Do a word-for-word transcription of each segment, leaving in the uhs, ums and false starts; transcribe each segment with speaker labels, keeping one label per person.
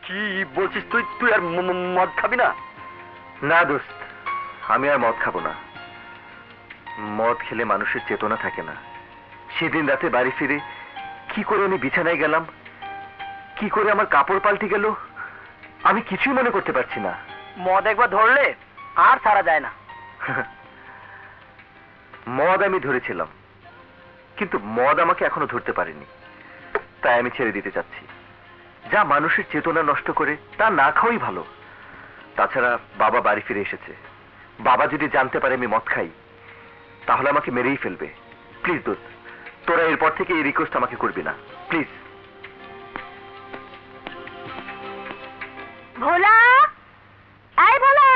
Speaker 1: কি বলছিস তুই? তুই আর মদ খাবি না?
Speaker 2: না দোস্ত, আমি আর মদ খাবো না। মদ খেলে মানুষের চেতনা থাকে না। সেদিন রাতে বাড়ি ফিরে কি করে আমি বিছানায় গেলাম, কি করে আমার কাপড় পাল্টে গেল, আমি কিছুই মনে করতে পারছি না।
Speaker 1: মদ একবার ধরলে আর ছাড়া যায় না।
Speaker 2: মদ আমি ধরেছিলাম, কিন্তু মদ আমাকে এখনো ধরতে পারেনি। তাই আমি ছেড়ে দিতে চাচ্ছি। যা মানুষের চেতনা নষ্ট করে তা না খাওয়াই ভালো। তাছাড়া বাবা বাড়ি ফিরে এসেছে। বাবা যদি জানতে পারে আমি মদ খাই, তাহলে আমাকে মেরেই ফেলবে। প্লিজ দোস্ত, তোরা এরপর থেকে এই রিকোয়েস্ট আমাকে করবি না, প্লিজ।
Speaker 3: ভোলা, এই ভোলা,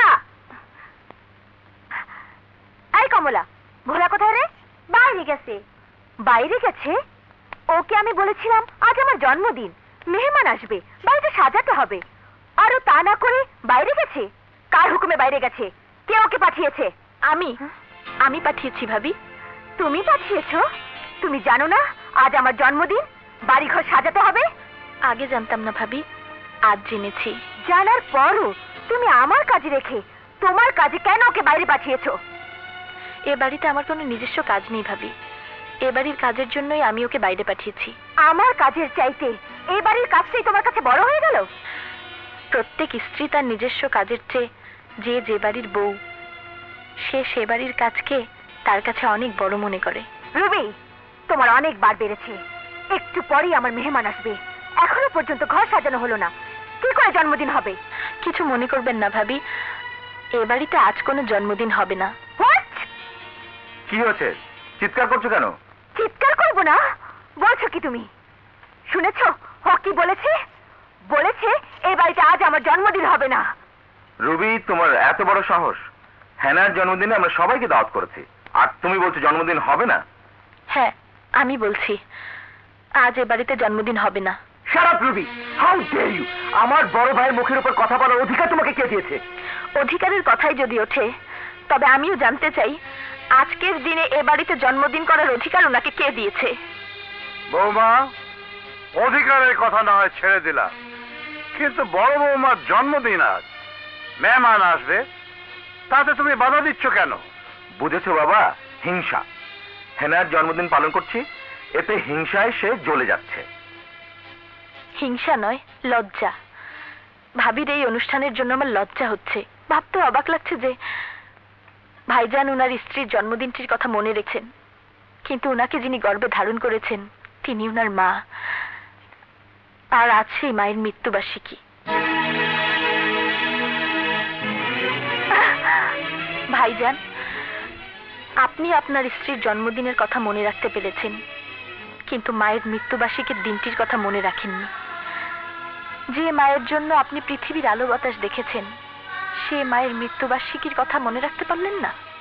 Speaker 3: এই কমলা, ভোলা কোথায় রে? বাইরে গেছে। বাইরে গেছে? ওকে আমি বলেছিলাম আজ আমার জন্মদিন, মেহমান আসবে, বাড়িতে সাজাতে হবে, আর ও তা না করে বাইরে গেছে। কার হুকুমে বাইরে গেছে? কে ওকে পাঠিয়েছে?
Speaker 4: আমি আমি পাঠিয়েছি ভাবি।
Speaker 3: তুমি পাঠিয়েছো? তুমি জানো না আজ আমার জন্মদিন, বাড়িঘর সাজাতে হবে?
Speaker 4: আগে জানতাম না ভাবি, আজ জেনেছি।
Speaker 3: জানার পরও তুমি আমার কাজে রেখে তোমার কাজে কেন ওকে বাইরে পাঠিয়েছো?
Speaker 4: এ বাড়িতে আমার কোনো নিজস্ব কাজ নেই ভাবি, এ বাড়ির কাজের জন্যই আমি ওকে বাইরে পাঠিয়েছি।
Speaker 3: আমার কাজের চাইতে এই বাড়ির কাজটাই তোমার কাছে বড় হয়ে গেল?
Speaker 4: প্রত্যেক স্ত্রী তার নিজস্ব কাজের চেয়ে যে যে বাড়ির বউ, সে সে বাড়ির কাজকে তার কাছে অনেক বড় মনে করে।
Speaker 3: রুবি, তোমার অনেক বার বেড়েছে। একটু পরেই আমার মেহমান আসবে, এখনো পর্যন্ত ঘর সাজানো হলো না, কি করে জন্মদিন হবে?
Speaker 4: কিছু মনে করবেন না ভাবি, এ বাড়িতে আজ কোনো জন্মদিন হবে না।
Speaker 3: হোয়াট?
Speaker 2: কি হয়েছে? চিৎকার করছো কেন?
Speaker 3: চিৎকার করবো না? বলছো কি তুমি? শুনেছো ও কি বলেছে? বলেছে এই বাড়িতে আজ আমার জন্মদিন হবে না।
Speaker 2: রুবি, তোমার এত বড় সাহস! হ্যানার জন্মদিনে আমরা সবাইকে দাওয়াত করেছি, আর তুমি বলছো জন্মদিন হবে না?
Speaker 4: হ্যাঁ, আমি বলছি আজ এ বাড়িতে জন্মদিন হবে না।
Speaker 2: Shut up Ruby, how dare you! আমার বড় ভাইয়ের মুখের উপর কথা বলার অধিকার তোমাকে কে দিয়েছে?
Speaker 4: অধিকারের কথাই যদি ওঠে, তবে আমিও জানতে চাই আজকের দিনে এ বাড়িতে জন্মদিন করার অধিকার ওনাকে কে দিয়েছে?
Speaker 5: বৌমা, অধিকারের কথা না হয় ছেড়ে দিলাম, কিন্তু বড় বৌমার জন্মদিন আজ, মেহমান আসবে, তাতে তুমি বাধা দিচ্ছ কেন?
Speaker 2: বুঝেছো বাবা, হিংসা। হেনার জন্মদিন পালন করছি, এতে হিংসায় সে জ্বলে যাচ্ছে।
Speaker 4: হিংসা নয়, লজ্জা। ভাবির এই অনুষ্ঠানের জন্য আমার লজ্জা হচ্ছে। ভাবতে অবাক লাগছে যে ভাইজান উনার স্ত্রীর জন্মদিনটির কথা মনে রেখেছেন, কিন্তু উনাকে যিনি গর্ভে ধারণ করেছেন তিনি উনার মা, আর আজ সেই মায়ের মৃত্যুবার্ষিকী। ভাইজান, আপনি আপনার স্ত্রীর জন্মদিনের কথা মনে রাখতে পেরেছেন, কিন্তু মায়ের মৃত্যুবার্ষিকীর দিনটির কথা মনে রাখেননি। যে মায়ের জন্য আপনি পৃথিবীর আলো বাতাস দেখেছেন, সে মায়ের মৃত্যুবার্ষিকীর কথা মনে রাখতে পারলেন না।